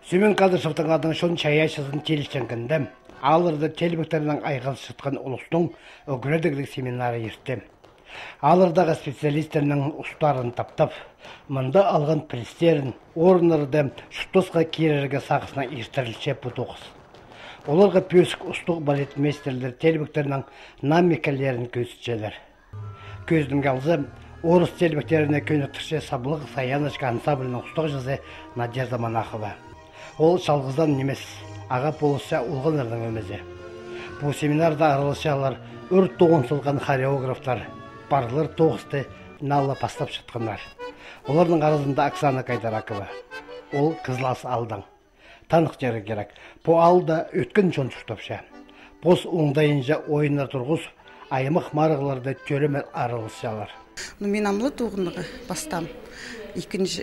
Сүмен Кадышевтың адың шон чаяшысын телішченгенде, алырды телбектерінің айғалыс шытқан ұлыстың өгіредіглік семинары ертем. Алырдағы специалистерінің ұстарын таптап, мұнда алған престерін, орынырды шұттысқа керерге сағысына ертірілше бұтуғыз. Оларға пөсік ұстық балетмейстерлер телбектерінің намекелерін көзітшелер. Көздің қалзы, орыс телбектеріне көніктікше сабылық саянышқа ансаблінің ұстық жазы Надежда Монахова. Ол шалғыздан немес, аға полысша ұлғынырдың өмізі. Бұл семинарда аралышалар өрт тоғын сылған хореографтар, барлар тоғысты налы пастап шытқындар. Олардың арасында Оксана Кайдаракова. Ол Қызлас алдан. Танық жері керек. По алда өткен жон тұштапша. Бос оңдайынша ойынар тұрғыз, аймық марығыларды төремер аралышалар. Мен амлы туғынығы бастам. Екінші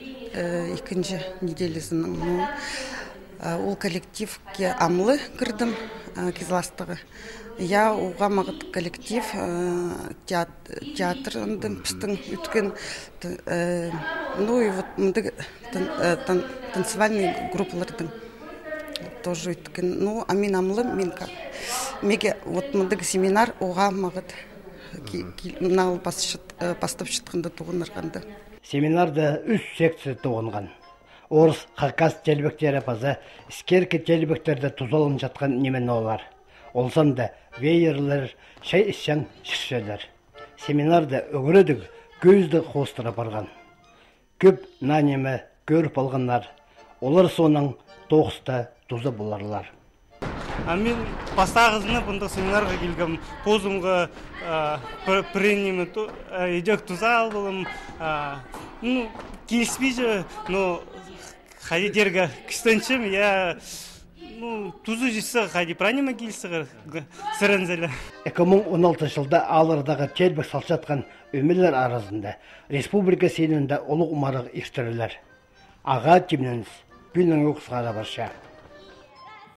неделесінің ол коллективке амлы кірдім Кизластығы. Я уға мағыт коллектив театрындың пістің үткен ну и вот мұнды танцевальный группалардың тоже үткен. Ну, а мен амлы, меге вот мұндығы семинар уға мағыт нал бастап шытқынды туғынырғанды. Семинарда үш секция туғынған. Орыс қақас телбектері паза, іскерке телбектерді тұзалын жатқан немен олар. Олсанда вейерлер, шай ішсен шішшелер. Семинарда өгіредік көзді қостыра барған. Көп нанемі көріп алғандар, олар соның тоғыста тұзы боларлар. Мен бастағызыны бұнда семинарға келгім, позымға пренемі едек тұза алдылым. Келіспейді, но қадедерге күстеншім, я тұзы жесі қади пранема келісіғыр сірінзелі. 2016 жылда алырдағы телбек салшатқан өмелер арасында республика сенінде олық умарығы ештерілер. Аға темненіз, бүнің өксіғара барша.